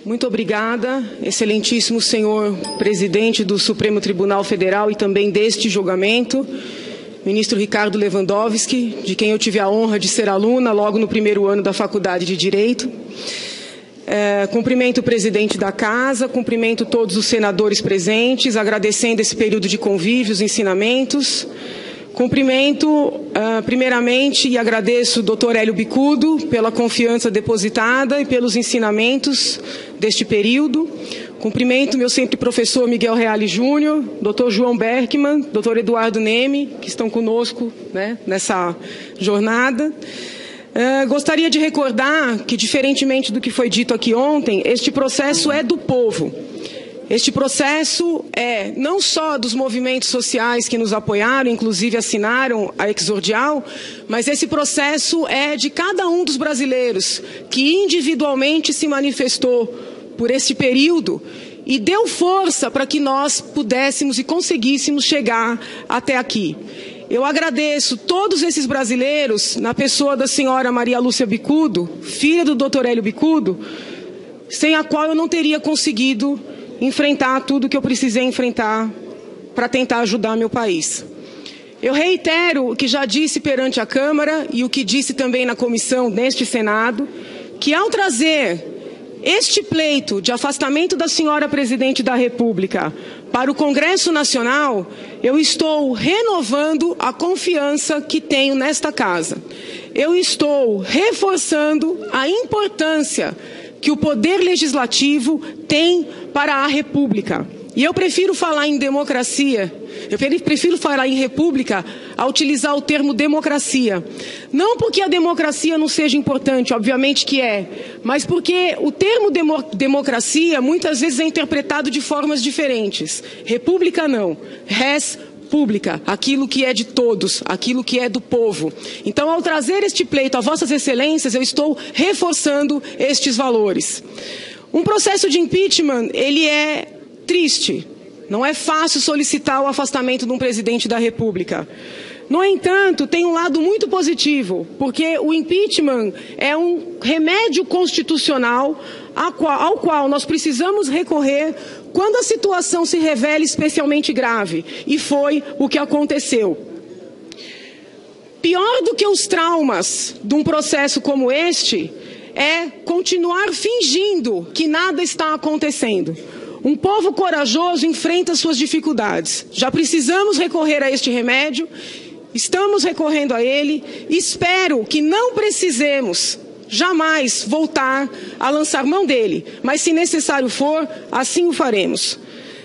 Muito obrigada, excelentíssimo senhor presidente do Supremo Tribunal Federal e também deste julgamento, ministro Ricardo Lewandowski, de quem eu tive a honra de ser aluna logo no primeiro ano da Faculdade de Direito. Cumprimento o presidente da Casa, cumprimento todos os senadores presentes, agradecendo esse período de convívio, os ensinamentos. Cumprimento, primeiramente, e agradeço o doutor Hélio Bicudo pela confiança depositada e pelos ensinamentos deste período. Cumprimento meu sempre professor Miguel Reale Júnior, doutor João Berkman, doutor Eduardo Neme, que estão conosco, né, nessa jornada. Gostaria de recordar que, diferentemente do que foi dito aqui ontem, este processo é do povo. Este processo é não só dos movimentos sociais que nos apoiaram, inclusive assinaram a exordial, mas esse processo é de cada um dos brasileiros que individualmente se manifestou por este período e deu força para que nós pudéssemos e conseguíssemos chegar até aqui. Eu agradeço todos esses brasileiros, na pessoa da senhora Maria Lúcia Bicudo, filha do doutor Hélio Bicudo, sem a qual eu não teria conseguido enfrentar tudo que eu precisei enfrentar para tentar ajudar meu país. Eu reitero o que já disse perante a Câmara e o que disse também na comissão neste Senado, que ao trazer este pleito de afastamento da senhora presidente da República para o Congresso Nacional, eu estou renovando a confiança que tenho nesta Casa. Eu estou reforçando a importância que o Poder Legislativo tem para a República. E eu prefiro falar em democracia, eu prefiro falar em república a utilizar o termo democracia. Não porque a democracia não seja importante, obviamente que é, mas porque o termo democracia muitas vezes é interpretado de formas diferentes. República não, res pública, aquilo que é de todos, aquilo que é do povo. Então, ao trazer este pleito a vossas excelências, eu estou reforçando estes valores. Um processo de impeachment, ele é triste. Não é fácil solicitar o afastamento de um presidente da República. No entanto, tem um lado muito positivo, porque o impeachment é um remédio constitucional ao qual nós precisamos recorrer quando a situação se revela especialmente grave, e foi o que aconteceu. Pior do que os traumas de um processo como este é continuar fingindo que nada está acontecendo. Um povo corajoso enfrenta suas dificuldades. Já precisamos recorrer a este remédio, estamos recorrendo a ele. Espero que não precisemos jamais voltar a lançar mão dele, mas se necessário for, assim o faremos.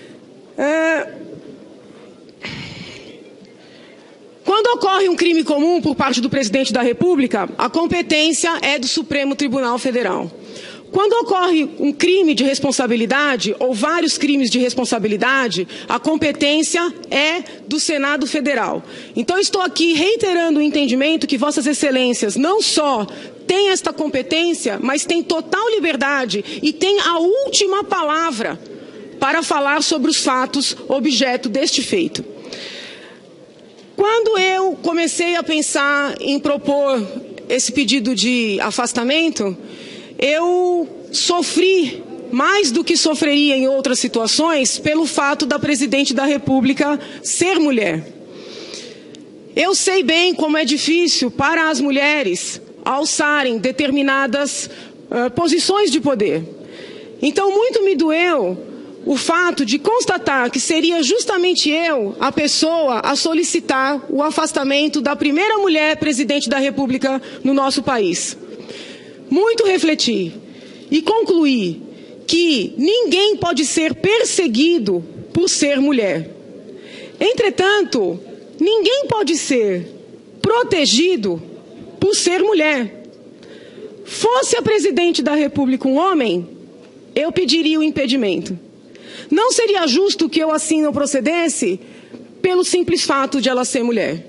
Quando ocorre um crime comum por parte do presidente da República, a competência é do Supremo Tribunal Federal. Quando ocorre um crime de responsabilidade, ou vários crimes de responsabilidade, a competência é do Senado Federal. Então, estou aqui reiterando o entendimento que Vossas Excelências não só têm esta competência, mas têm total liberdade e têm a última palavra para falar sobre os fatos objeto deste feito. Quando eu comecei a pensar em propor esse pedido de afastamento, eu sofri mais do que sofreria em outras situações pelo fato da presidente da República ser mulher. Eu sei bem como é difícil para as mulheres alçarem determinadas posições de poder. Então, muito me doeu o fato de constatar que seria justamente eu a pessoa a solicitar o afastamento da primeira mulher presidente da República no nosso país. Muito refleti e concluí que ninguém pode ser perseguido por ser mulher. Entretanto, ninguém pode ser protegido por ser mulher. Fosse a presidente da República um homem, eu pediria o impedimento. Não seria justo que eu assim não procedesse pelo simples fato de ela ser mulher.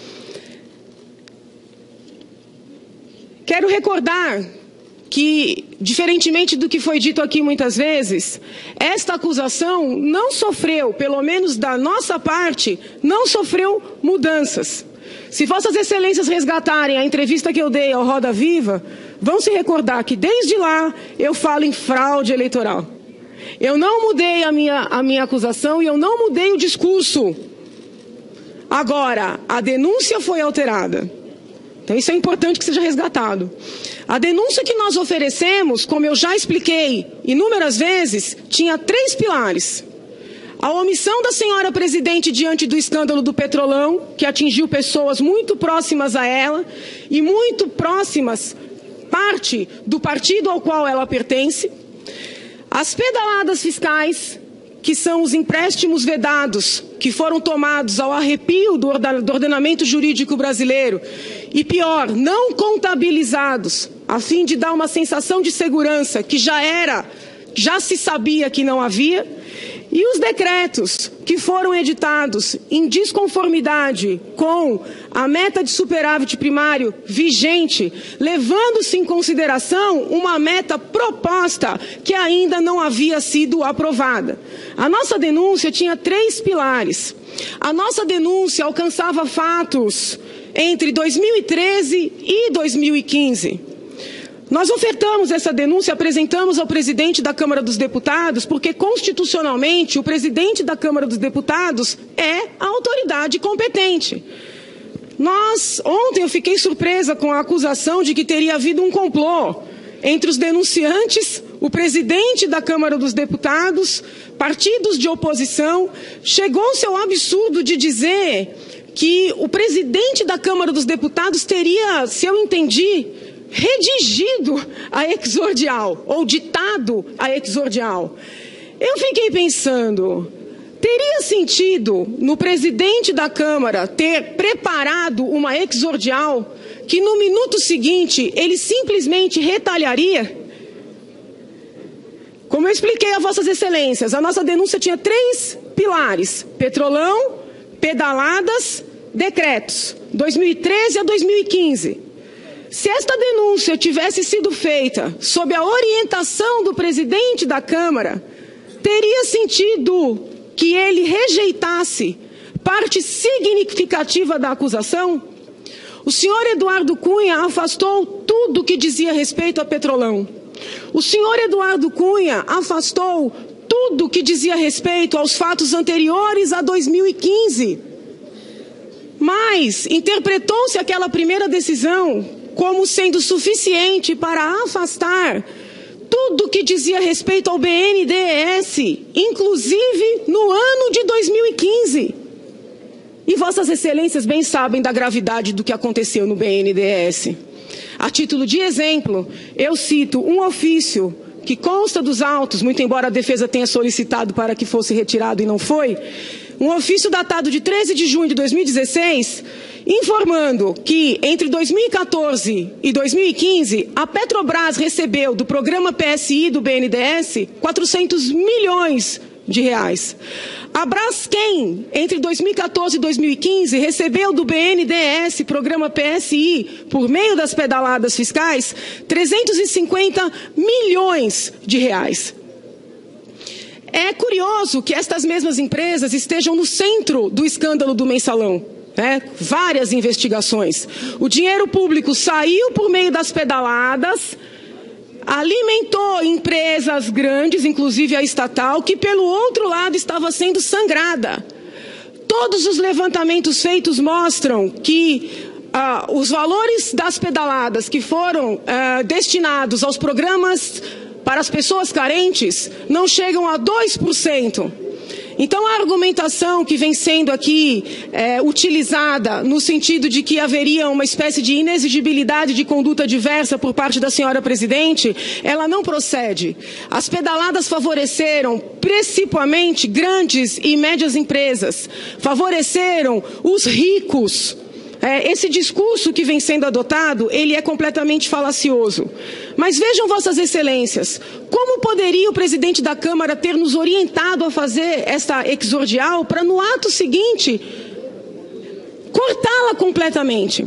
Quero recordar que, diferentemente do que foi dito aqui muitas vezes, esta acusação não sofreu, pelo menos da nossa parte, não sofreu mudanças. Se Vossas Excelências resgatarem a entrevista que eu dei ao Roda Viva, vão se recordar que desde lá eu falo em fraude eleitoral. Eu não mudei a minha acusação e eu não mudei o discurso. Agora, a denúncia foi alterada. Então isso é importante que seja resgatado. A denúncia que nós oferecemos, como eu já expliquei inúmeras vezes, tinha 3 pilares. A omissão da senhora presidente diante do escândalo do Petrolão, que atingiu pessoas muito próximas a ela e muito próximas parte do partido ao qual ela pertence. As pedaladas fiscais, que são os empréstimos vedados, que foram tomados ao arrepio do ordenamento jurídico brasileiro, e pior, não contabilizados, a fim de dar uma sensação de segurança que já se sabia que não havia, e os decretos que foram editados em desconformidade com a meta de superávit primário vigente, levando-se em consideração uma meta proposta que ainda não havia sido aprovada. A nossa denúncia tinha 3 pilares. A nossa denúncia alcançava fatos entre 2013 e 2015. Nós ofertamos essa denúncia, apresentamos ao presidente da Câmara dos Deputados, porque constitucionalmente o presidente da Câmara dos Deputados é a autoridade competente. Ontem eu fiquei surpresa com a acusação de que teria havido um complô entre os denunciantes, o presidente da Câmara dos Deputados, partidos de oposição. Chegou-se ao absurdo de dizer que o presidente da Câmara dos Deputados teria, se eu entendi, redigido a exordial, ou ditado a exordial. Eu fiquei pensando, teria sentido no presidente da Câmara ter preparado uma exordial que no minuto seguinte ele simplesmente retalharia? Como eu expliquei a Vossas Excelências, a nossa denúncia tinha 3 pilares: Petrolão, pedaladas, decretos, 2013 a 2015. Se esta denúncia tivesse sido feita sob a orientação do presidente da Câmara, teria sentido que ele rejeitasse parte significativa da acusação? O senhor Eduardo Cunha afastou tudo que dizia respeito a Petrolão. O senhor Eduardo Cunha afastou tudo que dizia respeito aos fatos anteriores a 2015. Mas interpretou-se aquela primeira decisão como sendo suficiente para afastar tudo que dizia respeito ao BNDES, inclusive no ano de 2015. E Vossas Excelências bem sabem da gravidade do que aconteceu no BNDES. A título de exemplo, eu cito um ofício que consta dos autos, muito embora a defesa tenha solicitado para que fosse retirado e não foi, um ofício datado de 13 de junho de 2016, informando que entre 2014 e 2015, a Petrobras recebeu do programa PSI do BNDES 400 milhões de reais. A Braskem, entre 2014 e 2015, recebeu do BNDES, programa PSI, por meio das pedaladas fiscais, 350 milhões de reais. É curioso que estas mesmas empresas estejam no centro do escândalo do mensalão. Várias investigações. O dinheiro público saiu por meio das pedaladas, alimentou empresas grandes, inclusive a estatal, que pelo outro lado estava sendo sangrada. Todos os levantamentos feitos mostram que os valores das pedaladas que foram destinados aos programas para as pessoas carentes não chegam a 2%. Então, a argumentação que vem sendo aqui utilizada no sentido de que haveria uma espécie de inexigibilidade de conduta diversa por parte da senhora presidente, ela não procede. As pedaladas favoreceram principalmente grandes e médias empresas, favoreceram os ricos. Esse discurso que vem sendo adotado, ele é completamente falacioso. Mas vejam Vossas Excelências, como poderia o presidente da Câmara ter nos orientado a fazer esta exordial para no ato seguinte cortá-la completamente?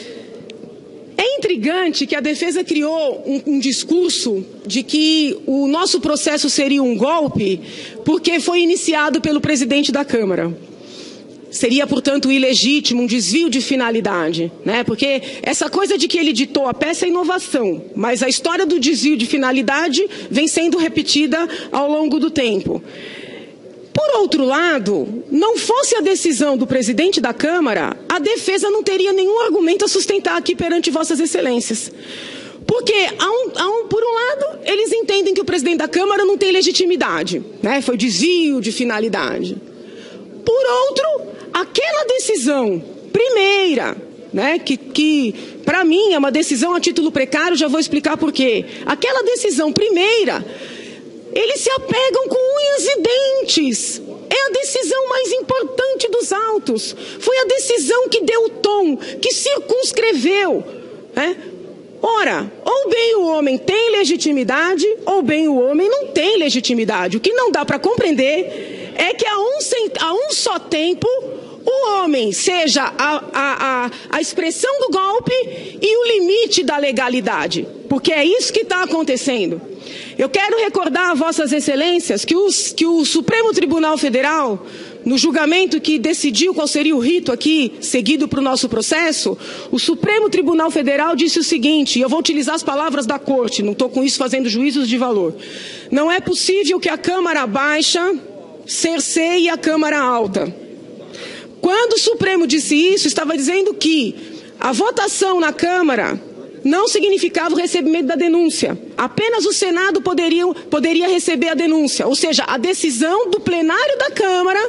É intrigante que a defesa criou um discurso de que o nosso processo seria um golpe porque foi iniciado pelo presidente da Câmara. Seria, portanto, ilegítimo, um desvio de finalidade, né? Porque essa coisa de que ele ditou a peça é inovação, mas a história do desvio de finalidade vem sendo repetida ao longo do tempo. Por outro lado, não fosse a decisão do presidente da Câmara, a defesa não teria nenhum argumento a sustentar aqui perante Vossas Excelências. Porque, por um lado, eles entendem que o presidente da Câmara não tem legitimidade, né? Foi desvio de finalidade. Por outro, aquela decisão primeira, né, que para mim é uma decisão a título precário, já vou explicar por quê. Aquela decisão primeira, eles se apegam com unhas e dentes. É a decisão mais importante dos autos. Foi a decisão que deu o tom, que circunscreveu, né? Ora, ou bem o homem tem legitimidade, ou bem o homem não tem legitimidade. O que não dá para compreender é que a um só tempo o homem seja a expressão do golpe e o limite da legalidade. Porque é isso que está acontecendo. Eu quero recordar a Vossas Excelências que o Supremo Tribunal Federal, no julgamento que decidiu qual seria o rito aqui seguido para o nosso processo, o Supremo Tribunal Federal disse o seguinte, e eu vou utilizar as palavras da Corte, não estou com isso fazendo juízos de valor. Não é possível que a Câmara Baixa cerceie a Câmara Alta. Quando o Supremo disse isso, estava dizendo que a votação na Câmara não significava o recebimento da denúncia. Apenas o Senado poderia receber a denúncia. Ou seja, a decisão do plenário da Câmara,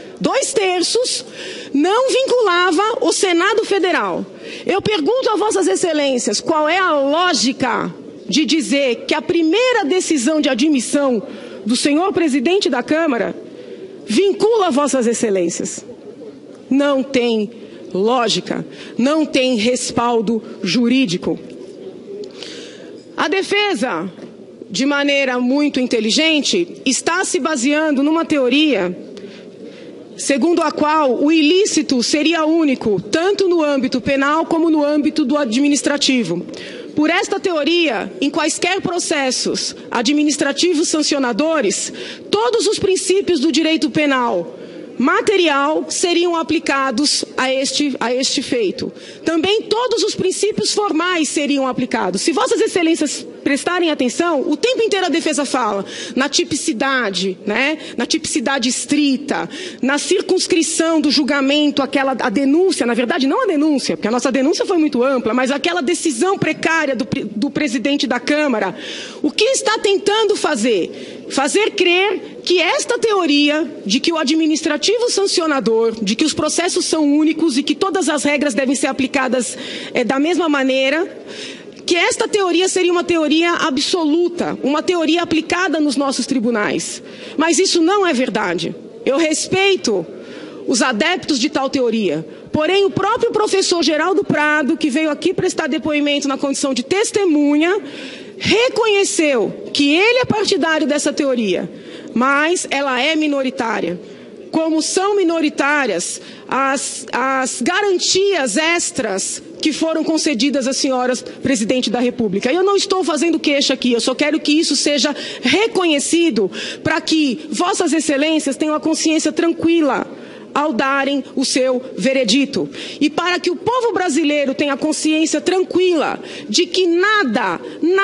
2/3, não vinculava o Senado Federal. Eu pergunto a Vossas Excelências, qual é a lógica de dizer que a primeira decisão de admissão do senhor presidente da Câmara vincula Vossas Excelências? Não tem lógica, não tem respaldo jurídico. A defesa, de maneira muito inteligente, está se baseando numa teoria segundo a qual o ilícito seria único, tanto no âmbito penal como no âmbito do administrativo. Por esta teoria, em quaisquer processos administrativos sancionadores, todos os princípios do direito penal material seriam aplicados a este feito. Também todos os princípios formais seriam aplicados. Se Vossas Excelências prestarem atenção, o tempo inteiro a defesa fala na tipicidade, né? Na tipicidade estrita, na circunscrição do julgamento, a denúncia, na verdade não a denúncia, porque a nossa denúncia foi muito ampla, mas aquela decisão precária do presidente da Câmara. O que está tentando fazer? Fazer crer que esta teoria de que o administrativo sancionador, de que os processos são únicos e que todas as regras devem ser aplicadas da mesma maneira, que esta teoria seria uma teoria absoluta, uma teoria aplicada nos nossos tribunais. Mas isso não é verdade. Eu respeito os adeptos de tal teoria. Porém, o próprio professor Geraldo Prado, que veio aqui prestar depoimento na condição de testemunha, reconheceu que ele é partidário dessa teoria, mas ela é minoritária. Como são minoritárias as garantias extras que foram concedidas à senhora presidente da República. Eu não estou fazendo queixa aqui, eu só quero que isso seja reconhecido para que Vossas Excelências tenham a consciência tranquila ao darem o seu veredito. E para que o povo brasileiro tenha consciência tranquila de que nada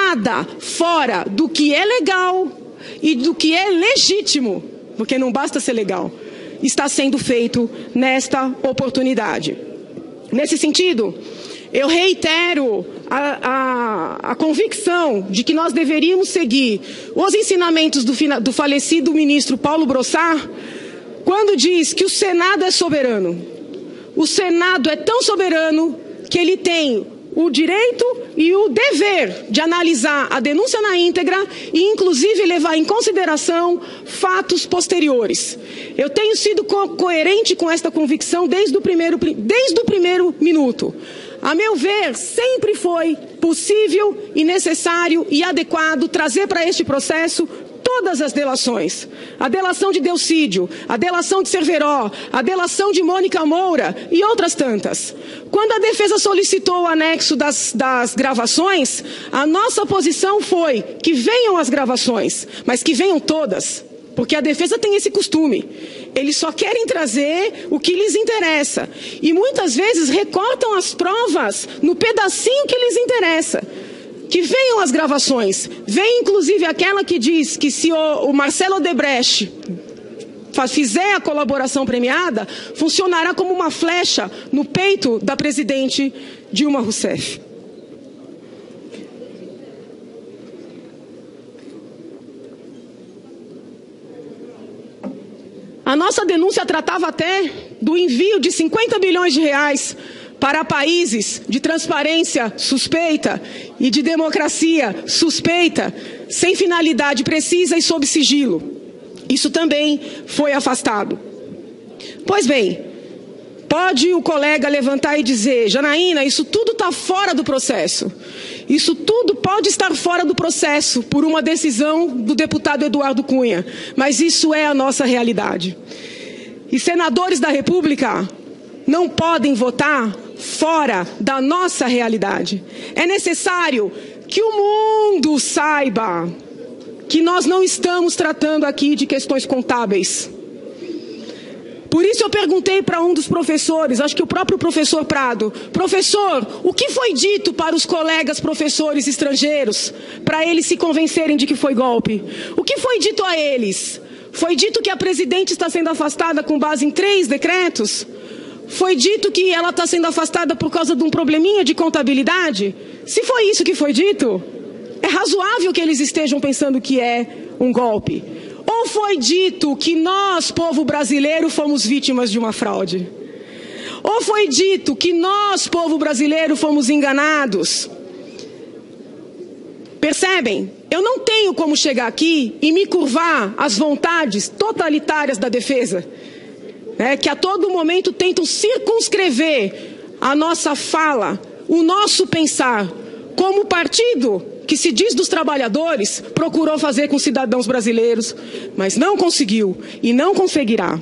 fora do que é legal e do que é legítimo, porque não basta ser legal, está sendo feito nesta oportunidade. Nesse sentido, eu reitero a convicção de que nós deveríamos seguir os ensinamentos do falecido ministro Paulo Brossard, quando diz que o Senado é soberano. O Senado é tão soberano que ele tem o direito e o dever de analisar a denúncia na íntegra e, inclusive, levar em consideração fatos posteriores. Eu tenho sido coerente com esta convicção desde o primeiro minuto. A meu ver, sempre foi possível e necessário e adequado trazer para este processo todas as delações. A delação de Delcídio, a delação de Cerveró, a delação de Mônica Moura e outras tantas. Quando a defesa solicitou o anexo das gravações, a nossa posição foi que venham as gravações, mas que venham todas. Porque a defesa tem esse costume. Eles só querem trazer o que lhes interessa. E muitas vezes recortam as provas no pedacinho que lhes interessa. Que venham as gravações. Vem inclusive aquela que diz que se o Marcelo Odebrecht fizer a colaboração premiada, funcionará como uma flecha no peito da presidente Dilma Rousseff. A nossa denúncia tratava até do envio de 50 bilhões de reais para países de transparência suspeita e de democracia suspeita, sem finalidade precisa e sob sigilo. Isso também foi afastado. Pois bem, pode o colega levantar e dizer: Janaína, isso tudo está fora do processo. Isso tudo pode estar fora do processo por uma decisão do deputado Eduardo Cunha, mas isso é a nossa realidade. E senadores da República não podem votar fora da nossa realidade. É necessário que o mundo saiba que nós não estamos tratando aqui de questões contábeis. Por isso eu perguntei para um dos professores, acho que o próprio professor Prado: professor, o que foi dito para os colegas professores estrangeiros, para eles se convencerem de que foi golpe? O que foi dito a eles? Foi dito que a presidente está sendo afastada com base em 3 decretos? Foi dito que ela está sendo afastada por causa de um probleminha de contabilidade? Se foi isso que foi dito, é razoável que eles estejam pensando que é um golpe. Ou foi dito que nós, povo brasileiro, fomos vítimas de uma fraude? Ou foi dito que nós, povo brasileiro, fomos enganados? Percebem? Eu não tenho como chegar aqui e me curvar às vontades totalitárias da defesa, que a todo momento tentam circunscrever a nossa fala, o nosso pensar, como partido que se diz dos trabalhadores, procurou fazer com os cidadãos brasileiros, mas não conseguiu e não conseguirá.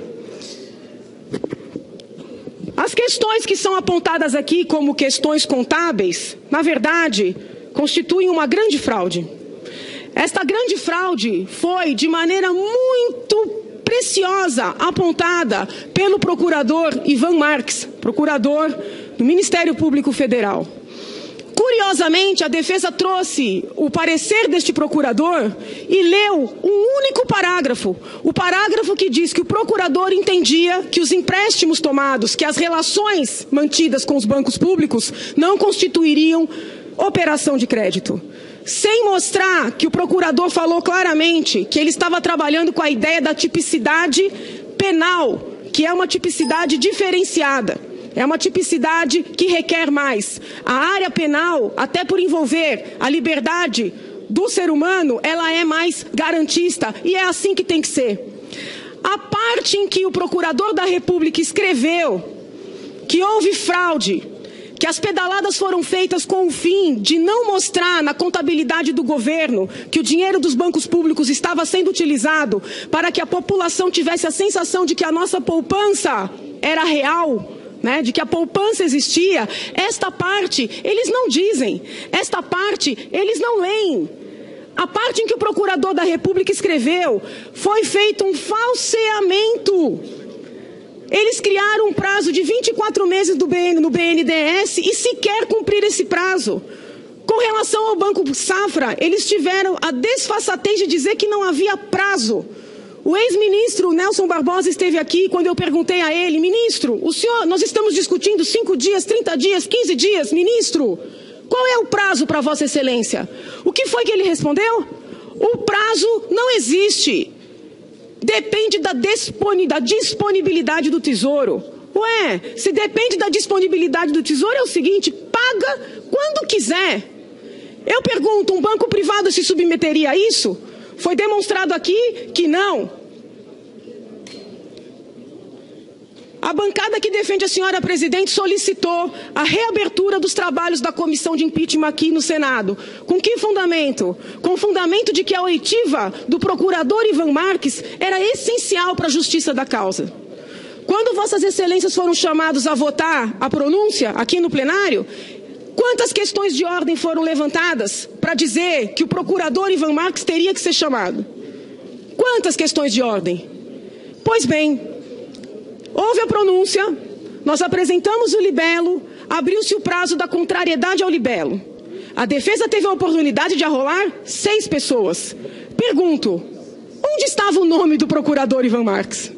As questões que são apontadas aqui como questões contábeis, na verdade, constituem uma grande fraude. Esta grande fraude foi, de maneira muito preciosa, apontada pelo procurador Ivan Marques, procurador do Ministério Público Federal. Curiosamente, a defesa trouxe o parecer deste procurador e leu um único parágrafo. O parágrafo que diz que o procurador entendia que os empréstimos tomados, que as relações mantidas com os bancos públicos não constituiriam operação de crédito. Sem mostrar que o procurador falou claramente que ele estava trabalhando com a ideia da tipicidade penal, que é uma tipicidade diferenciada. É uma tipicidade que requer mais. A área penal, até por envolver a liberdade do ser humano, ela é mais garantista. E é assim que tem que ser. A parte em que o procurador da República escreveu que houve fraude, que as pedaladas foram feitas com o fim de não mostrar na contabilidade do governo que o dinheiro dos bancos públicos estava sendo utilizado para que a população tivesse a sensação de que a nossa poupança era real, de que a poupança existia, esta parte eles não dizem, esta parte eles não leem. A parte em que o procurador da República escreveu, foi feito um falseamento. Eles criaram um prazo de 24 meses no BNDES e sequer cumprir esse prazo. Com relação ao Banco Safra, eles tiveram a desfaçatez de dizer que não havia prazo. O ex-ministro Nelson Barbosa esteve aqui quando eu perguntei a ele: ministro, nós estamos discutindo 5 dias, 30 dias, 15 dias, ministro, qual é o prazo para Vossa Excelência? O que foi que ele respondeu? O prazo não existe. Depende da disponibilidade do Tesouro. Ué, se depende da disponibilidade do Tesouro, é o seguinte: paga quando quiser. Eu pergunto, um banco privado se submeteria a isso? Foi demonstrado aqui que não. A bancada que defende a senhora presidente solicitou a reabertura dos trabalhos da comissão de impeachment aqui no Senado. Com que fundamento? Com o fundamento de que a oitiva do procurador Ivan Marques era essencial para a justiça da causa. Quando Vossas Excelências foram chamados a votar a pronúncia aqui no plenário, quantas questões de ordem foram levantadas para dizer que o procurador Ivan Marques teria que ser chamado? Quantas questões de ordem? Pois bem, Houve a pronúncia, nós apresentamos o libelo, abriu-se o prazo da contrariedade ao libelo. A defesa teve a oportunidade de arrolar 6 pessoas. Pergunto, onde estava o nome do procurador Ivan Marques?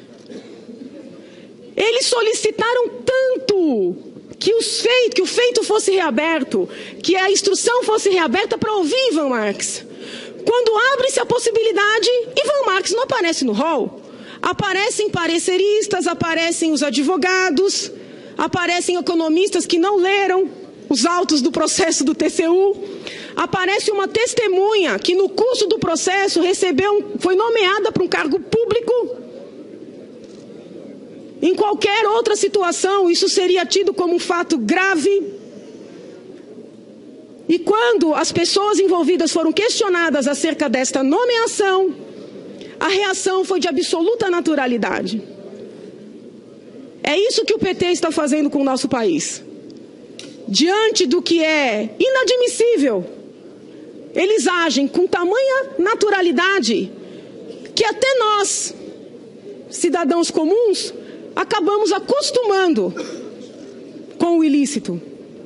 Eles solicitaram tanto que o feito fosse reaberto, que a instrução fosse reaberta para ouvir Ivan Marques. Quando abre-se a possibilidade, Ivan Marques não aparece no rol. Aparecem pareceristas, aparecem os advogados, aparecem economistas que não leram os autos do processo do TCU. Aparece uma testemunha que no curso do processo foi nomeada para um cargo público. Em qualquer outra situação, isso seria tido como um fato grave. E quando as pessoas envolvidas foram questionadas acerca desta nomeação, a reação foi de absoluta naturalidade. É isso que o PT está fazendo com o nosso país. Diante do que é inadmissível, eles agem com tamanha naturalidade que até nós, cidadãos comuns, acabamos acostumando com o ilícito.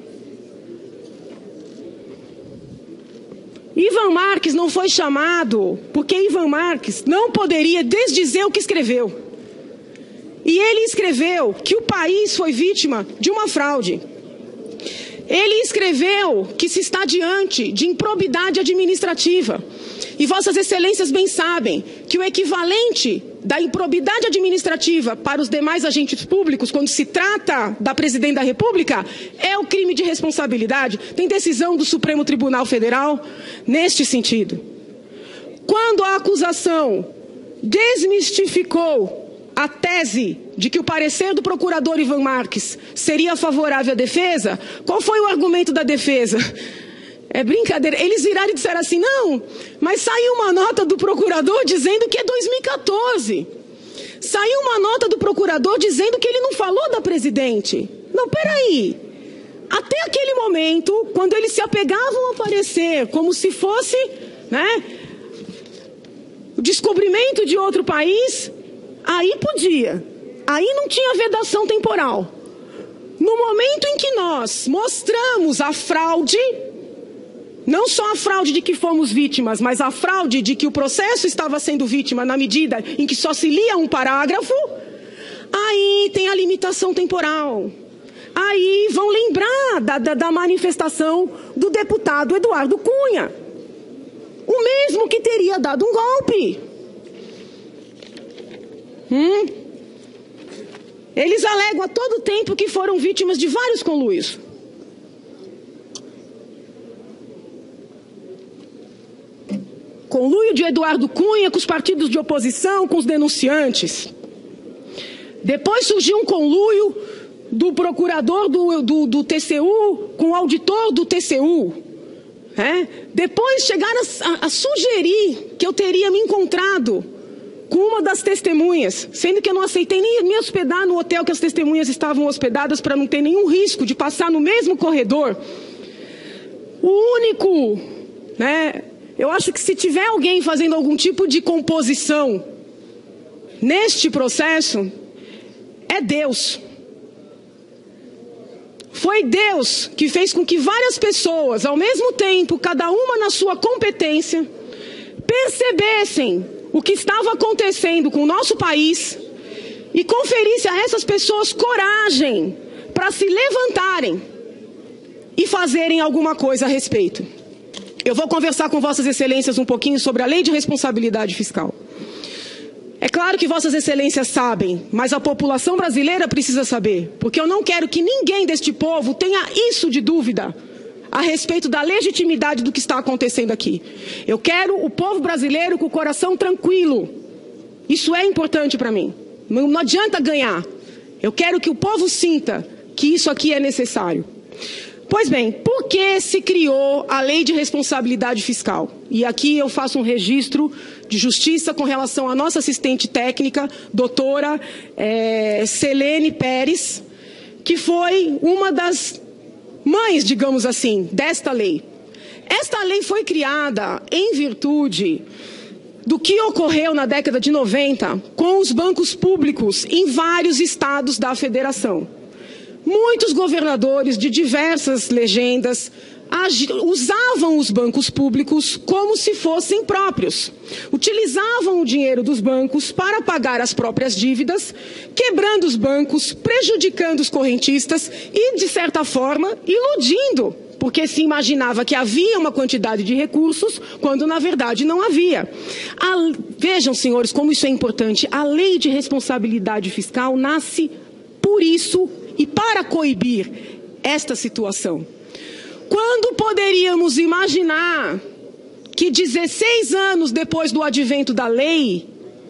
Ivan Marques não foi chamado porque Ivan Marques não poderia desdizer o que escreveu. E ele escreveu que o país foi vítima de uma fraude. Ele escreveu que se está diante de improbidade administrativa. E Vossas Excelências bem sabem que o equivalente da improbidade administrativa para os demais agentes públicos, quando se trata da Presidente da República, é o crime de responsabilidade. Tem decisão do Supremo Tribunal Federal neste sentido. Quando a acusação desmistificou a tese de que o parecer do procurador Ivan Marques seria favorável à defesa, qual foi o argumento da defesa? É brincadeira. Eles viraram e disseram assim, não, mas saiu uma nota do procurador dizendo que é 2014. Saiu uma nota do procurador dizendo que ele não falou da presidente. Não, peraí. Até aquele momento, quando eles se apegavam ao parecer como se fosse, né, o descobrimento de outro país, aí podia. Aí não tinha vedação temporal. No momento em que nós mostramos a fraude, não só a fraude de que fomos vítimas, mas a fraude de que o processo estava sendo vítima na medida em que só se lia um parágrafo, aí tem a limitação temporal. Aí vão lembrar da manifestação do deputado Eduardo Cunha, o mesmo que teria dado um golpe. Eles alegam a todo tempo que foram vítimas de vários conluios. Conluio de Eduardo Cunha com os partidos de oposição, com os denunciantes. Depois surgiu um conluio do procurador do TCU com o auditor do TCU. Depois chegaram a sugerir que eu teria me encontrado com uma das testemunhas, sendo que eu não aceitei nem me hospedar no hotel que as testemunhas estavam hospedadas para não ter nenhum risco de passar no mesmo corredor. O único, eu acho que se tiver alguém fazendo algum tipo de composição neste processo, é Deus. Foi Deus que fez com que várias pessoas, ao mesmo tempo, cada uma na sua competência, percebessem o que estava acontecendo com o nosso país e conferisse a essas pessoas coragem para se levantarem e fazerem alguma coisa a respeito. Eu vou conversar com Vossas Excelências um pouquinho sobre a Lei de Responsabilidade Fiscal. É claro que Vossas Excelências sabem, mas a população brasileira precisa saber, porque eu não quero que ninguém deste povo tenha isso de dúvida a respeito da legitimidade do que está acontecendo aqui. Eu quero o povo brasileiro com o coração tranquilo. Isso é importante para mim. Não adianta ganhar. Eu quero que o povo sinta que isso aqui é necessário. Pois bem, por que se criou a Lei de Responsabilidade Fiscal? E aqui eu faço um registro de justiça com relação à nossa assistente técnica, doutora Selene Pérez, que foi uma das mães, digamos assim, desta lei. Esta lei foi criada em virtude do que ocorreu na década de 90 com os bancos públicos em vários estados da federação. Muitos governadores de diversas legendas usavam os bancos públicos como se fossem próprios. Utilizavam o dinheiro dos bancos para pagar as próprias dívidas, quebrando os bancos, prejudicando os correntistas e, de certa forma, iludindo, porque se imaginava que havia uma quantidade de recursos, quando na verdade não havia. Vejam, senhores, como isso é importante. A lei de responsabilidade fiscal nasce por isso e para coibir esta situação. Quando poderíamos imaginar que 16 anos depois do advento da lei,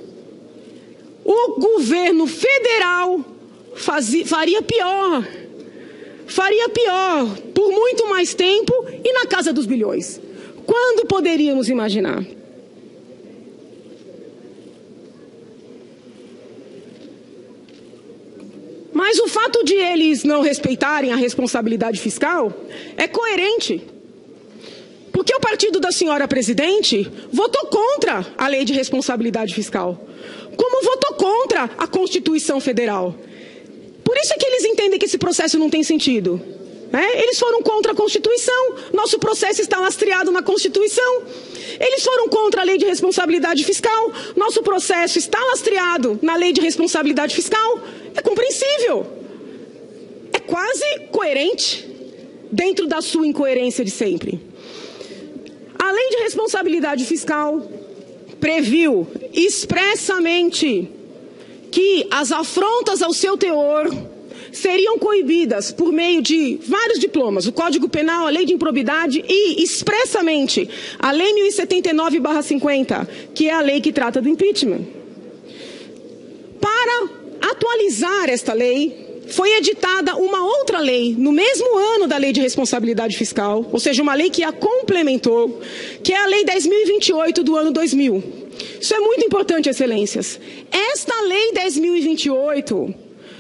o governo federal faria pior por muito mais tempo e na casa dos bilhões? Quando poderíamos imaginar? Mas o fato de eles não respeitarem a responsabilidade fiscal é coerente. Porque o partido da senhora presidente votou contra a lei de responsabilidade fiscal, como votou contra a Constituição Federal. Por isso é que eles entendem que esse processo não tem sentido. Eles foram contra a Constituição, nosso processo está lastreado na Constituição. Eles foram contra a lei de responsabilidade fiscal, nosso processo está lastreado na lei de responsabilidade fiscal. É compreensível. É quase coerente dentro da sua incoerência de sempre. A lei de responsabilidade fiscal previu expressamente que as afrontas ao seu teor seriam coibidas por meio de vários diplomas, o Código Penal, a Lei de Improbidade e, expressamente, a Lei 1079/50, que é a lei que trata do impeachment. Para atualizar esta lei, foi editada uma outra lei, no mesmo ano da Lei de Responsabilidade Fiscal, ou seja, uma lei que a complementou, que é a Lei 10.028 do ano 2000. Isso é muito importante, excelências. Esta Lei 10.028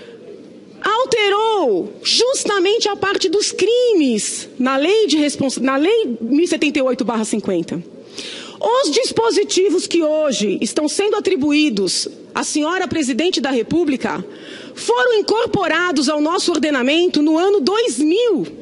alterou justamente a parte dos crimes na Lei 1078/50. Os dispositivos que hoje estão sendo atribuídos à senhora presidente da República foram incorporados ao nosso ordenamento no ano 2000.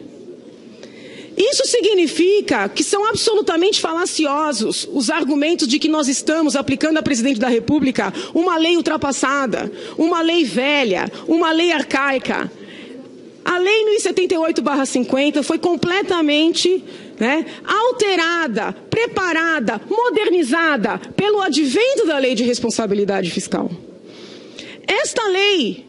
Isso significa que são absolutamente falaciosos os argumentos de que nós estamos aplicando à presidente da República uma lei ultrapassada, uma lei velha, uma lei arcaica. A Lei 1078/50 foi completamente alterada, preparada, modernizada pelo advento da Lei de Responsabilidade Fiscal. Esta lei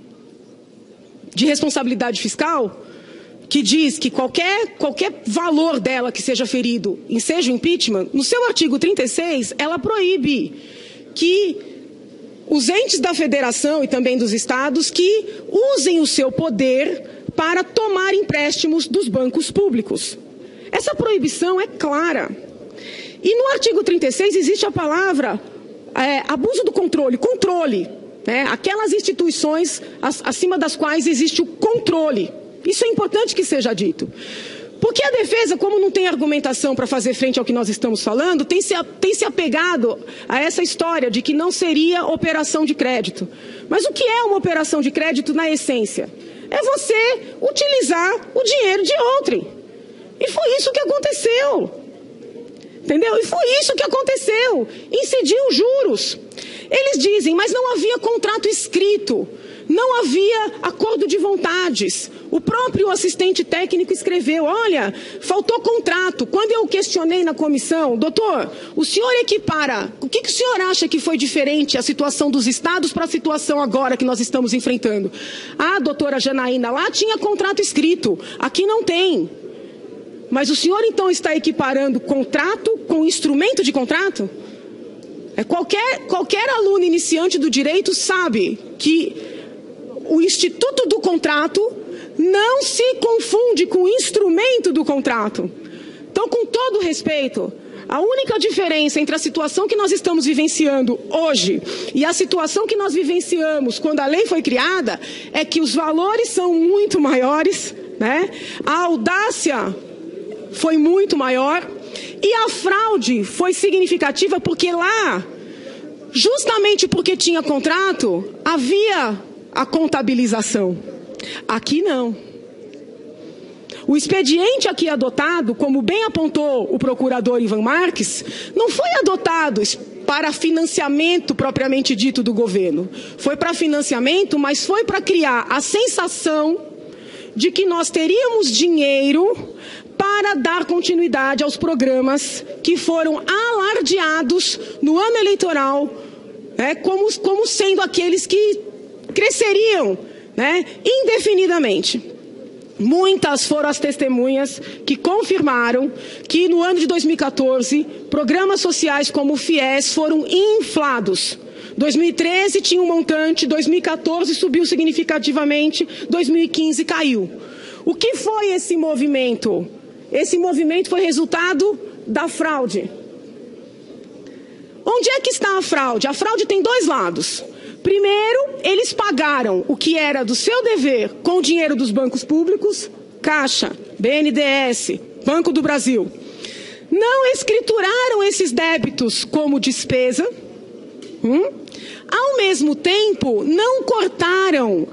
de responsabilidade fiscal, que diz que qualquer valor dela que seja ferido, seja o impeachment, no seu artigo 36, ela proíbe que os entes da federação e também dos estados que usem o seu poder para tomar empréstimos dos bancos públicos. Essa proibição é clara. E no artigo 36 existe a palavra abuso do controle, aquelas instituições acima das quais existe o controle. Isso é importante que seja dito. Porque a defesa, como não tem argumentação para fazer frente ao que nós estamos falando, tem se apegado a essa história de que não seria operação de crédito. Mas o que é uma operação de crédito na essência? É você utilizar o dinheiro de outrem. E foi isso que aconteceu. Entendeu? E foi isso que aconteceu. Incidiam juros. Eles dizem, mas não havia contrato escrito. Não havia acordo de vontades. O próprio assistente técnico escreveu, olha, faltou contrato. Quando eu questionei na comissão, doutor, o senhor equipara, o que o senhor acha que foi diferente a situação dos estados para a situação agora que nós estamos enfrentando? Ah, doutora Janaína, lá tinha contrato escrito, aqui não tem. Mas o senhor então está equiparando contrato com instrumento de contrato? Qualquer aluno iniciante do direito sabe que o instituto do contrato não se confunde com o instrumento do contrato. Então, com todo respeito, a única diferença entre a situação que nós estamos vivenciando hoje e a situação que nós vivenciamos quando a lei foi criada é que os valores são muito maiores, a audácia foi muito maior e a fraude foi significativa porque lá justamente porque tinha contrato, havia a contabilização. Aqui não. O expediente aqui adotado, como bem apontou o procurador Ivan Marques, não foi adotado para financiamento propriamente dito do governo. Foi para financiamento, mas foi para criar a sensação de que nós teríamos dinheiro para dar continuidade aos programas que foram alardeados no ano eleitoral, né, como sendo aqueles que cresceriam, né, indefinidamente. Muitas foram as testemunhas que confirmaram que no ano de 2014, programas sociais como o FIES foram inflados. 2013 tinha um montante, 2014 subiu significativamente, 2015 caiu. O que foi esse movimento? Esse movimento foi resultado da fraude. Onde é que está a fraude? A fraude tem dois lados. Primeiro, eles pagaram o que era do seu dever com o dinheiro dos bancos públicos, Caixa, BNDES, Banco do Brasil. Não escrituraram esses débitos como despesa. Ao mesmo tempo, não cortaram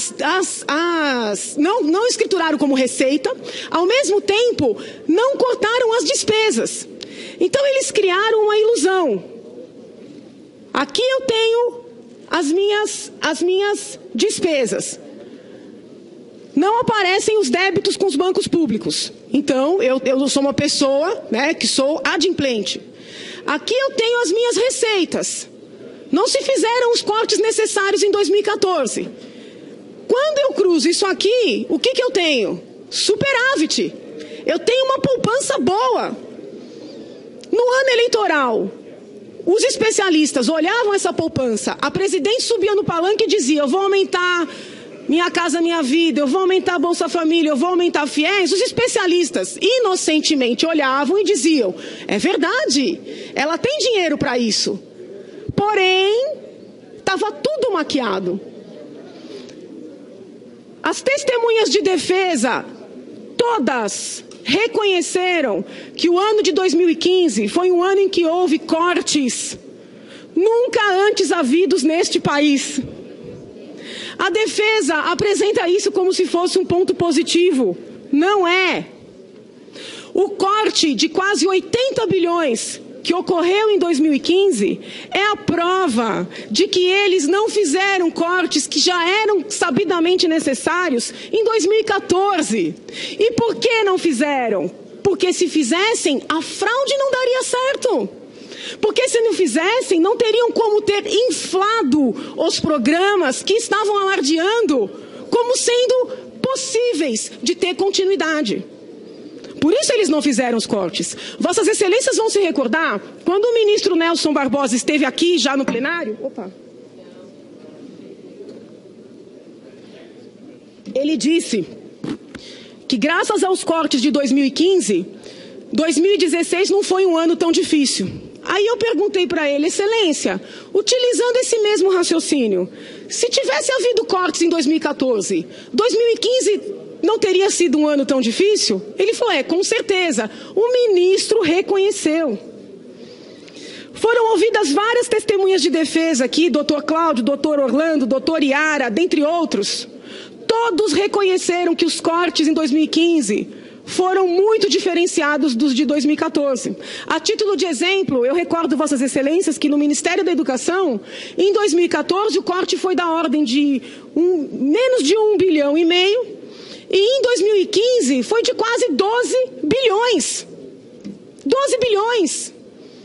não escrituraram como receita. Ao mesmo tempo, não cortaram as despesas. Então, eles criaram uma ilusão. Aqui eu tenho as minhas despesas. Não aparecem os débitos com os bancos públicos. Então, eu sou uma pessoa, né, que sou adimplente. Aqui eu tenho as minhas receitas. Não se fizeram os cortes necessários em 2014. Quando eu cruzo isso aqui, o que eu tenho? Superávit. Eu tenho uma poupança boa. No ano eleitoral, os especialistas olhavam essa poupança. A presidente subia no palanque e dizia: eu vou aumentar Minha Casa Minha Vida, eu vou aumentar a Bolsa Família, eu vou aumentar a FIES. Os especialistas inocentemente olhavam e diziam: é verdade, ela tem dinheiro para isso. Porém, estava tudo maquiado. As testemunhas de defesa, todas reconheceram que o ano de 2015 foi um ano em que houve cortes nunca antes havidos neste país. A defesa apresenta isso como se fosse um ponto positivo. Não é. O corte de quase 80 bilhões que ocorreu em 2015 é a prova de que eles não fizeram cortes que já eram sabidamente necessários em 2014. E por que não fizeram? Porque se fizessem, a fraude não daria certo. Porque se não fizessem, não teriam como ter inflado os programas que estavam alardeando como sendo possíveis de ter continuidade. Por isso eles não fizeram os cortes. Vossas Excelências vão se recordar, quando o ministro Nelson Barbosa esteve aqui já no plenário, ele disse que graças aos cortes de 2015, 2016 não foi um ano tão difícil. Aí eu perguntei para ele: Excelência, utilizando esse mesmo raciocínio, se tivesse havido cortes em 2014, 2015 não teria sido um ano tão difícil? Ele falou: com certeza. O ministro reconheceu. Foram ouvidas várias testemunhas de defesa aqui, doutor Cláudio, doutor Orlando, doutor Iara, dentre outros. Todos reconheceram que os cortes em 2015 foram muito diferenciados dos de 2014. A título de exemplo, eu recordo Vossas Excelências que no Ministério da Educação, em 2014, o corte foi da ordem de menos de 1,5 bilhão. E em 2015 foi de quase 12 bilhões. 12 bilhões.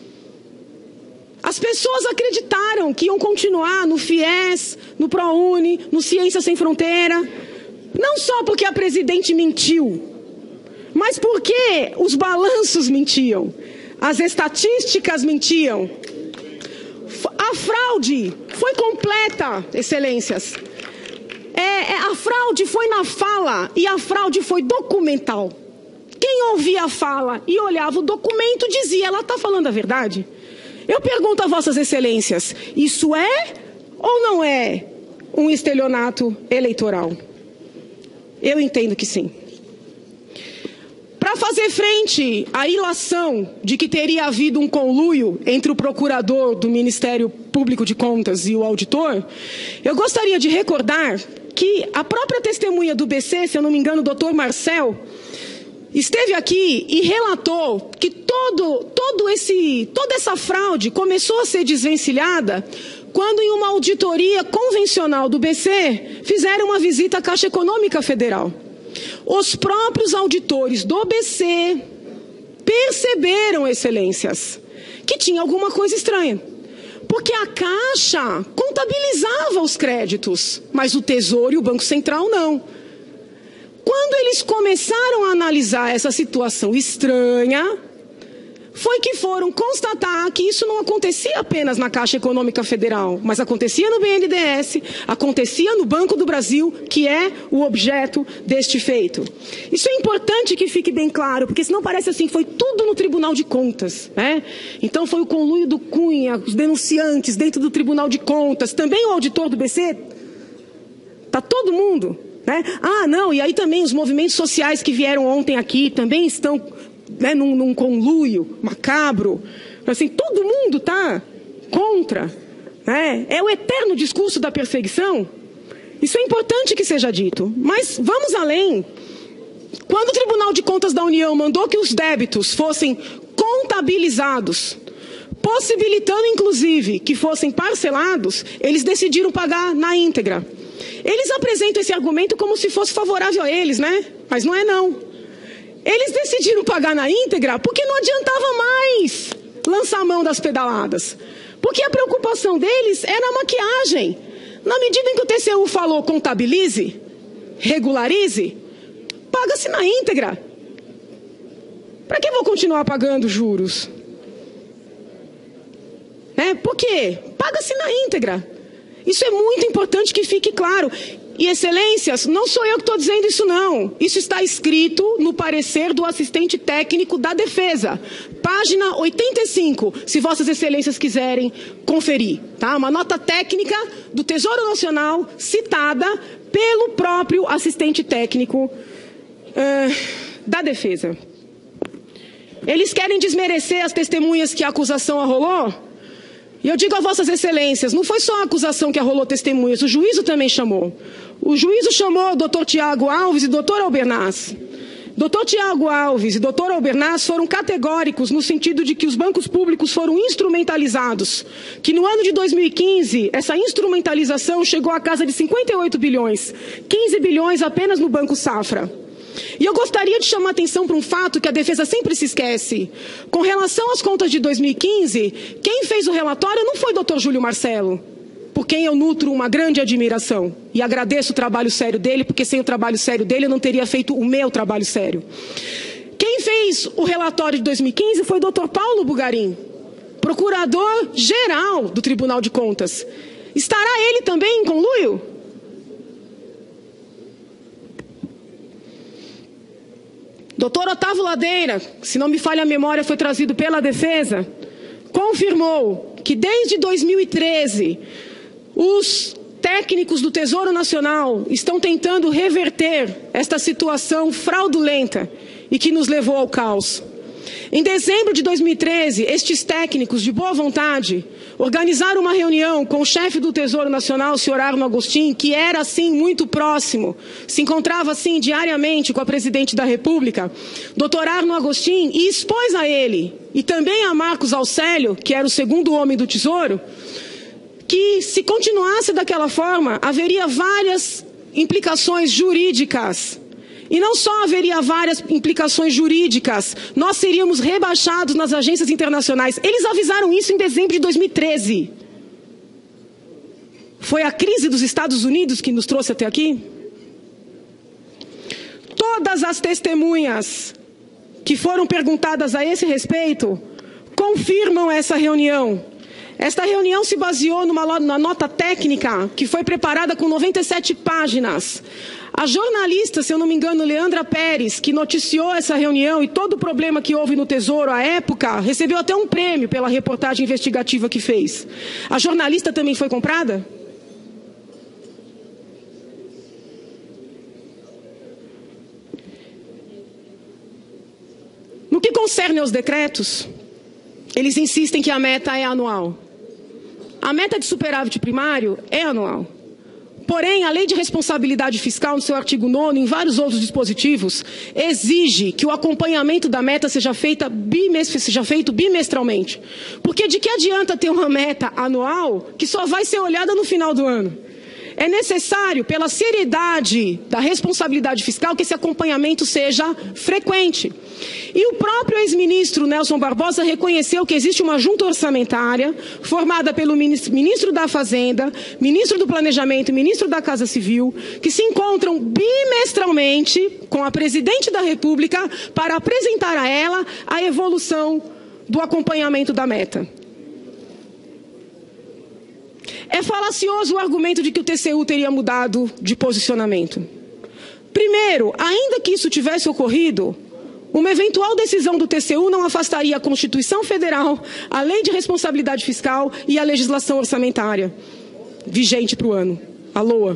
As pessoas acreditaram que iam continuar no FIES, no ProUni, no Ciência Sem Fronteira. Não só porque a presidente mentiu, mas porque os balanços mentiam. As estatísticas mentiam. A fraude foi completa, Excelências. A fraude foi na fala e a fraude foi documental. Quem ouvia a fala e olhava o documento dizia: ela está falando a verdade? Eu pergunto a Vossas Excelências, isso é ou não é um estelionato eleitoral? Eu entendo que sim. Para fazer frente à ilação de que teria havido um conluio entre o procurador do Ministério Público de Contas e o auditor, eu gostaria de recordar que a própria testemunha do BC, se eu não me engano, o doutor Marcel, esteve aqui e relatou que toda essa fraude começou a ser desvencilhada quando, em uma auditoria convencional do BC, fizeram uma visita à Caixa Econômica Federal. Os próprios auditores do BC perceberam, excelências, que tinha alguma coisa estranha. Porque a Caixa contabilizava os créditos, mas o Tesouro e o Banco Central não. Quando eles começaram a analisar essa situação estranha, foi que foram constatar que isso não acontecia apenas na Caixa Econômica Federal, mas acontecia no BNDES, acontecia no Banco do Brasil, que é o objeto deste feito. Isso é importante que fique bem claro, porque senão parece assim, foi tudo no Tribunal de Contas, né? Então foi o conluio do Cunha, os denunciantes dentro do Tribunal de Contas, também o auditor do BC, está todo mundo, né? Ah, não, e aí também os movimentos sociais que vieram ontem aqui também estão, né, num conluio macabro. Assim, todo mundo está contra, né? É o eterno discurso da perseguição. Isso é importante que seja dito. Mas vamos além. Quando o Tribunal de Contas da União mandou que os débitos fossem contabilizados, possibilitando inclusive que fossem parcelados, eles decidiram pagar na íntegra. Eles apresentam esse argumento como se fosse favorável a eles, né? Mas não é não. Eles decidiram pagar na íntegra porque não adiantava mais lançar a mão das pedaladas. Porque a preocupação deles era a maquiagem. Na medida em que o TCU falou contabilize, regularize, paga-se na íntegra. Para que vou continuar pagando juros? Por quê? Paga-se na íntegra. Isso é muito importante que fique claro. E, excelências, não sou eu que estou dizendo isso, não. Isso está escrito no parecer do assistente técnico da Defesa. Página 85, se vossas excelências quiserem conferir. Tá? Uma nota técnica do Tesouro Nacional, citada pelo próprio assistente técnico da Defesa. Eles querem desmerecer as testemunhas que a acusação arrolou? E eu digo a vossas excelências, não foi só a acusação que arrolou testemunhas, o juízo também chamou. O juízo chamou o doutor Tiago Alves e o doutor Albernaz. Doutor Tiago Alves e doutor Albernaz foram categóricos no sentido de que os bancos públicos foram instrumentalizados. Que no ano de 2015, essa instrumentalização chegou à casa de 58 bilhões, 15 bilhões apenas no Banco Safra. E eu gostaria de chamar a atenção para um fato que a Defesa sempre se esquece. Com relação às contas de 2015, quem fez o relatório não foi o doutor Júlio Marcelo, por quem eu nutro uma grande admiração. E agradeço o trabalho sério dele, porque sem o trabalho sério dele eu não teria feito o meu trabalho sério. Quem fez o relatório de 2015 foi o doutor Paulo Bugarim, procurador-geral do Tribunal de Contas. Estará ele também em conluio? Doutor Otávio Ladeira, se não me falha a memória, foi trazido pela Defesa, confirmou que desde 2013 os técnicos do Tesouro Nacional estão tentando reverter esta situação fraudulenta e que nos levou ao caos. Em dezembro de 2013, estes técnicos de boa vontade organizaram uma reunião com o chefe do Tesouro Nacional, o senhor Arno Agostin, que era, assim, muito próximo, se encontrava, assim, diariamente com a presidente da República, doutor Arno Agostin, e expôs a ele, e também a Marcos Alcélio, que era o segundo homem do Tesouro, que se continuasse daquela forma, haveria várias implicações jurídicas. E não só haveria várias implicações jurídicas, nós seríamos rebaixados nas agências internacionais. Eles avisaram isso em dezembro de 2013. Foi a crise dos Estados Unidos que nos trouxe até aqui? Todas as testemunhas que foram perguntadas a esse respeito confirmam essa reunião. Esta reunião se baseou numa nota técnica que foi preparada com 97 páginas. A jornalista, se eu não me engano, Leandra Pérez, que noticiou essa reunião e todo o problema que houve no Tesouro à época, recebeu até um prêmio pela reportagem investigativa que fez. A jornalista também foi comprada? concerne aos decretos, eles insistem que a meta é anual. A meta de superávit primário é anual. Porém, a Lei de Responsabilidade Fiscal, no seu artigo 9º, e em vários outros dispositivos, exige que o acompanhamento da meta seja feito bimestralmente. Porque de que adianta ter uma meta anual que só vai ser olhada no final do ano? É necessário, pela seriedade da responsabilidade fiscal, que esse acompanhamento seja frequente. E o próprio ex-ministro Nelson Barbosa reconheceu que existe uma junta orçamentária formada pelo ministro da Fazenda, ministro do Planejamento e ministro da Casa Civil, que se encontram bimestralmente com a presidente da República para apresentar a ela a evolução do acompanhamento da meta. É falacioso o argumento de que o TCU teria mudado de posicionamento. Primeiro, ainda que isso tivesse ocorrido, uma eventual decisão do TCU não afastaria a Constituição Federal, a Lei de Responsabilidade Fiscal e a legislação orçamentária vigente para o ano, a LOA.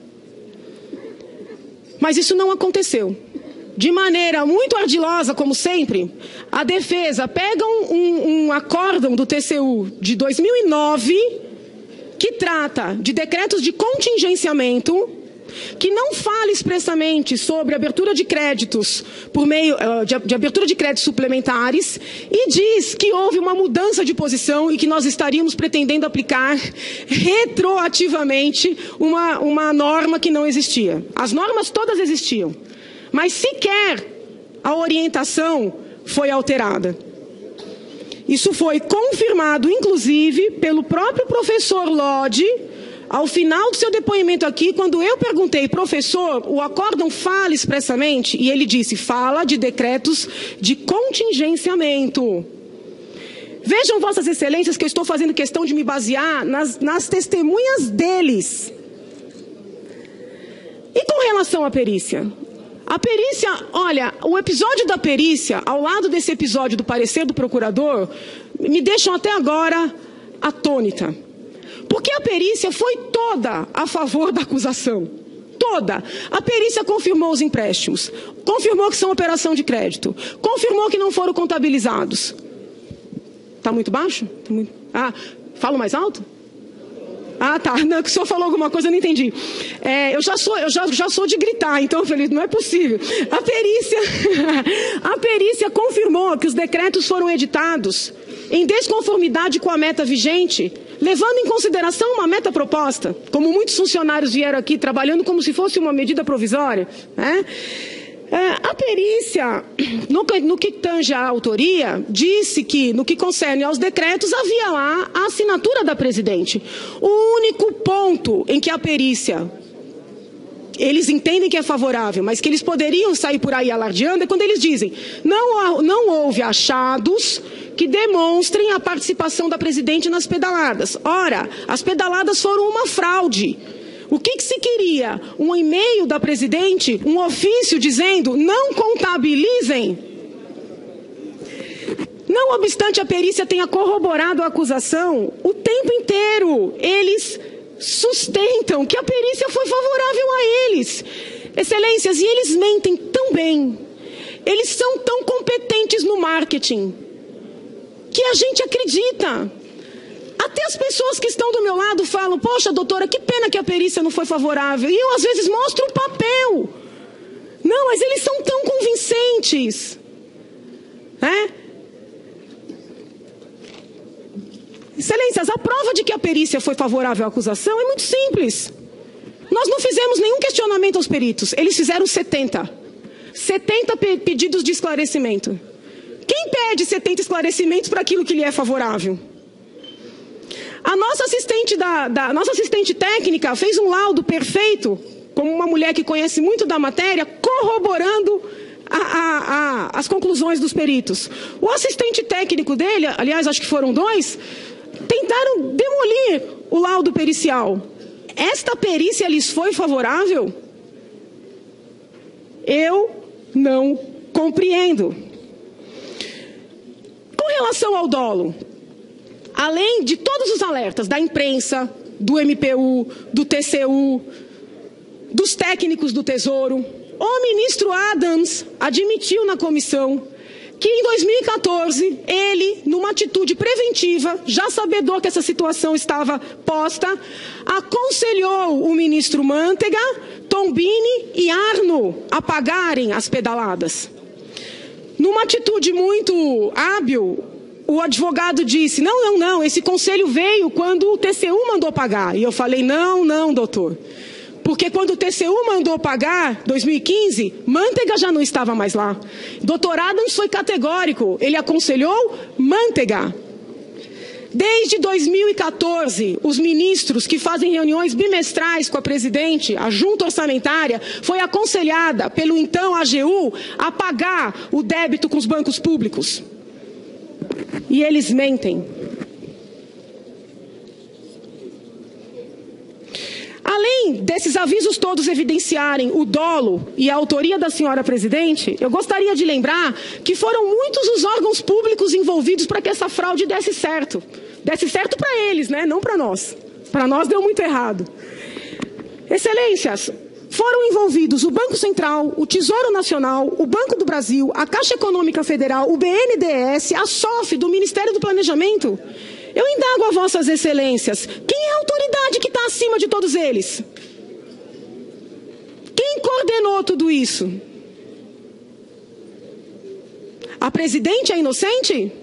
Mas isso não aconteceu. De maneira muito ardilosa, como sempre, a defesa pega um acórdão do TCU de 2009... que trata de decretos de contingenciamento, que não fala expressamente sobre abertura de créditos por meio de abertura de créditos suplementares e diz que houve uma mudança de posição e que nós estaríamos pretendendo aplicar retroativamente uma norma que não existia. As normas todas existiam, mas sequer a orientação foi alterada. Isso foi confirmado, inclusive, pelo próprio professor Lodge, ao final do seu depoimento aqui, quando eu perguntei, professor, o acórdão fala expressamente? E ele disse, fala de decretos de contingenciamento. Vejam, vossas excelências, que eu estou fazendo questão de me basear nas testemunhas deles. E com relação à perícia? A perícia, olha, o episódio da perícia, ao lado desse episódio do parecer do procurador, me deixam até agora atônita. Porque a perícia foi toda a favor da acusação. Toda. A perícia confirmou os empréstimos, confirmou que são operação de crédito, confirmou que não foram contabilizados. Está muito baixo? Ah, falo mais alto? Ah, tá. Não, que o senhor falou alguma coisa, eu não entendi. Eu já sou de gritar, então eu falei, não é possível. A perícia confirmou que os decretos foram editados em desconformidade com a meta vigente, levando em consideração uma meta proposta, como muitos funcionários vieram aqui trabalhando como se fosse uma medida provisória, né? A perícia, no que tange à autoria, disse que, no que concerne aos decretos, havia lá a assinatura da presidente. O único ponto em que a perícia, eles entendem que é favorável, mas que eles poderiam sair por aí alardeando, é quando eles dizem, não houve achados que demonstrem a participação da presidente nas pedaladas. Ora, as pedaladas foram uma fraude. O que se queria? Um e-mail da presidente, um ofício dizendo, não contabilizem. Não obstante a perícia tenha corroborado a acusação, o tempo inteiro eles sustentam que a perícia foi favorável a eles. Excelências, e eles mentem tão bem, eles são tão competentes no marketing, que a gente acredita. Até as pessoas que estão do meu lado falam, poxa, doutora, que pena que a perícia não foi favorável. E eu, às vezes, mostro o papel. Não, mas eles são tão convincentes. Excelências, a prova de que a perícia foi favorável à acusação é muito simples. Nós não fizemos nenhum questionamento aos peritos. Eles fizeram 70 pedidos de esclarecimento. Quem pede 70 esclarecimentos para aquilo que lhe é favorável? A nossa assistente técnica fez um laudo perfeito, como uma mulher que conhece muito da matéria, corroborando as conclusões dos peritos. O assistente técnico dele, aliás, acho que foram 2, tentaram demolir o laudo pericial. Esta perícia lhes foi favorável? Eu não compreendo. Com relação ao dolo, além de todos os alertas da imprensa, do MPU, do TCU, dos técnicos do Tesouro, o ministro Adams admitiu na comissão que em 2014, ele, numa atitude preventiva, já sabedor que essa situação estava posta, aconselhou o ministro Mantega, Tombini e Arno a pagarem as pedaladas. Numa atitude muito hábil, o advogado disse, não, esse conselho veio quando o TCU mandou pagar. E eu falei, não, doutor. Porque quando o TCU mandou pagar, 2015, Mantega já não estava mais lá. Dr. Adams foi categórico, ele aconselhou Mantega. Desde 2014, os ministros que fazem reuniões bimestrais com a presidente, a junta orçamentária, foi aconselhada pelo então AGU a pagar o débito com os bancos públicos. E eles mentem. Além desses avisos todos evidenciarem o dolo e a autoria da senhora presidente, eu gostaria de lembrar que foram muitos os órgãos públicos envolvidos para que essa fraude desse certo. Desse certo para eles, né? Não para nós. Para nós deu muito errado. Excelências, foram envolvidos o Banco Central, o Tesouro Nacional, o Banco do Brasil, a Caixa Econômica Federal, o BNDES, a SOF do Ministério do Planejamento. Eu indago a vossas excelências, quem é a autoridade que está acima de todos eles? Quem coordenou tudo isso? A presidente é inocente?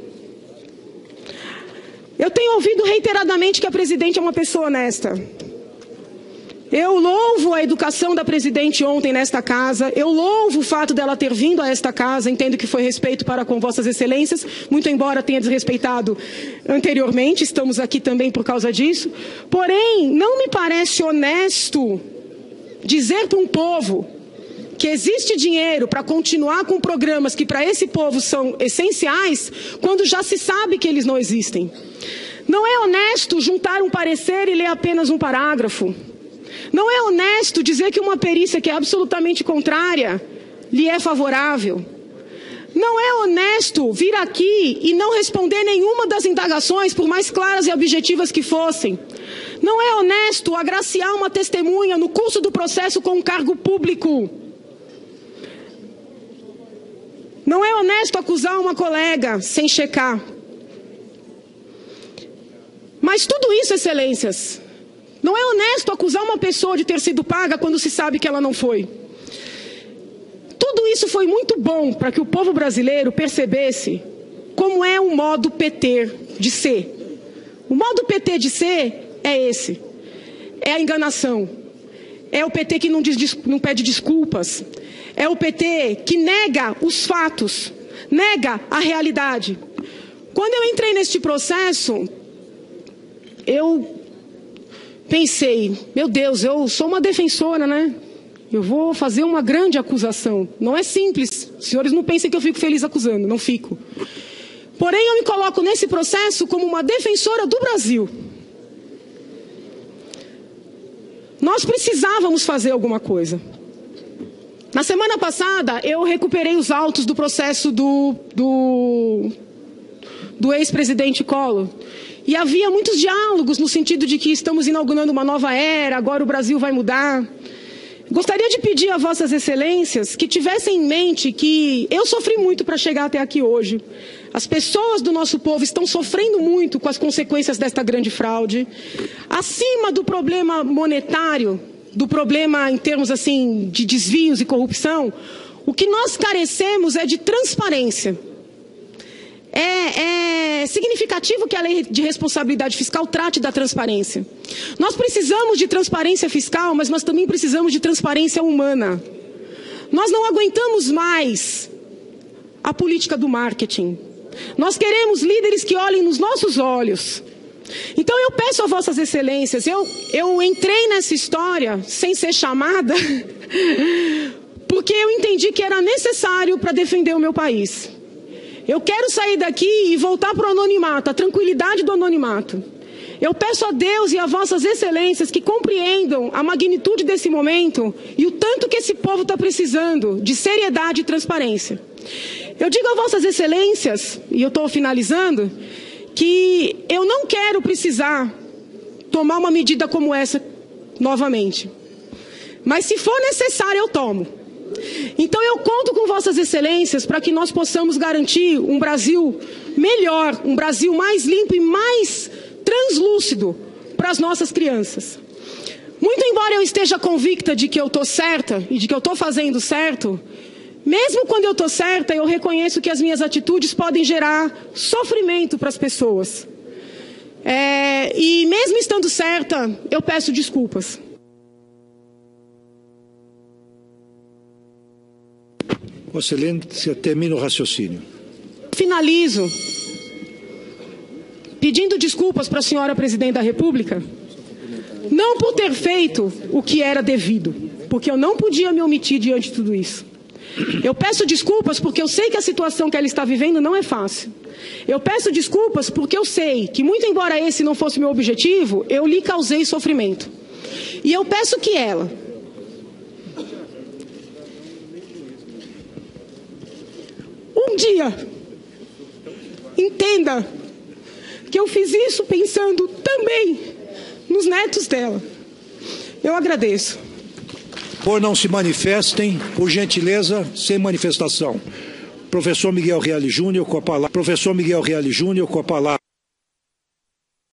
Eu tenho ouvido reiteradamente que a presidente é uma pessoa honesta. Eu louvo a educação da presidente ontem nesta casa, eu louvo o fato dela ter vindo a esta casa, entendo que foi respeito para com vossas excelências, muito embora tenha desrespeitado anteriormente, estamos aqui também por causa disso. Porém, não me parece honesto dizer para um povo que existe dinheiro para continuar com programas que para esse povo são essenciais, quando já se sabe que eles não existem. Não é honesto juntar um parecer e ler apenas um parágrafo. Não é honesto dizer que uma perícia que é absolutamente contrária lhe é favorável. Não é honesto vir aqui e não responder nenhuma das indagações, por mais claras e objetivas que fossem. Não é honesto agraciar uma testemunha no curso do processo com um cargo público. Não é honesto acusar uma colega sem checar. Mas tudo isso, excelências, não é honesto acusar uma pessoa de ter sido paga quando se sabe que ela não foi. Tudo isso foi muito bom para que o povo brasileiro percebesse como é o modo PT de ser. O modo PT de ser é esse. É a enganação. É o PT que não pede desculpas. É o PT que nega os fatos, nega a realidade. Quando eu entrei neste processo, eu pensei, meu Deus, eu sou uma defensora, né? Eu vou fazer uma grande acusação. Não é simples. Os senhores não pensem que eu fico feliz acusando, não fico. Porém, eu me coloco nesse processo como uma defensora do Brasil. Nós precisávamos fazer alguma coisa. Na semana passada, eu recuperei os autos do processo do ex-presidente Collor. E havia muitos diálogos no sentido de que estamos inaugurando uma nova era, agora o Brasil vai mudar. Gostaria de pedir a vossas excelências que tivessem em mente que eu sofri muito para chegar até aqui hoje. As pessoas do nosso povo estão sofrendo muito com as consequências desta grande fraude. Acima do problema monetário, do problema em termos assim de desvios e corrupção, o que nós carecemos é de transparência. É significativo que a lei de responsabilidade fiscal trate da transparência. Nós precisamos de transparência fiscal, mas nós também precisamos de transparência humana. Nós não aguentamos mais a política do marketing. Nós queremos líderes que olhem nos nossos olhos. Então eu peço a vossas excelências, eu entrei nessa história sem ser chamada, porque eu entendi que era necessário para defender o meu país. Eu quero sair daqui e voltar para o anonimato, a tranquilidade do anonimato. Eu peço a Deus e a vossas excelências que compreendam a magnitude desse momento e o tanto que esse povo está precisando de seriedade e transparência. Eu digo a vossas excelências, e eu estou finalizando, que eu não quero precisar tomar uma medida como essa novamente. Mas se for necessário, eu tomo. Então eu conto com Vossas Excelências para que nós possamos garantir um Brasil melhor, um Brasil mais limpo e mais translúcido para as nossas crianças. Muito embora eu esteja convicta de que eu estou certa e de que eu estou fazendo certo, mesmo quando eu estou certa, eu reconheço que as minhas atitudes podem gerar sofrimento para as pessoas. E mesmo estando certa, eu peço desculpas. Vossa Excelência, termina o raciocínio. Finalizo pedindo desculpas para a senhora Presidente da República, não por ter feito o que era devido, porque eu não podia me omitir diante de tudo isso. Eu peço desculpas porque eu sei que a situação que ela está vivendo não é fácil. Eu peço desculpas porque eu sei que, muito embora esse não fosse meu objetivo, eu lhe causei sofrimento. E eu peço que ela um dia entenda que eu fiz isso pensando também nos netos dela. Eu agradeço. Por não se manifestem, por gentileza, sem manifestação. Professor Miguel Reale Júnior com a palavra. Professor Miguel Reale Júnior com a palavra.